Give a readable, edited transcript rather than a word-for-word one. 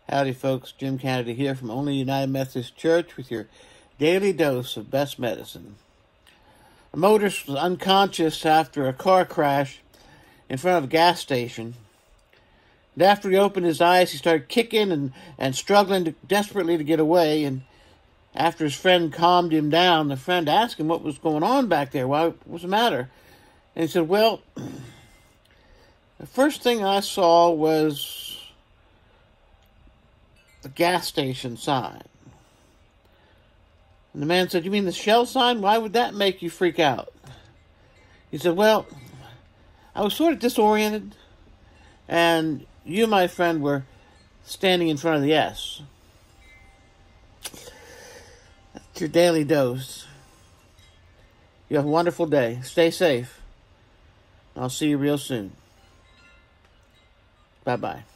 Howdy folks, Jim Canody here from Onley United Methodist Church with your daily dose of best medicine. A motorist was unconscious after a car crash in front of a gas station. And after he opened his eyes, he started kicking and struggling desperately to get away. And after his friend calmed him down, the friend asked him what was going on back there. What was the matter? And he said, well, the first thing I saw was the gas station sign. And the man said, you mean the Shell sign? Why would that make you freak out? He said, well, I was sort of disoriented, and you, my friend, were standing in front of the S. That's your daily dose. You have a wonderful day. Stay safe. I'll see you real soon. Bye-bye.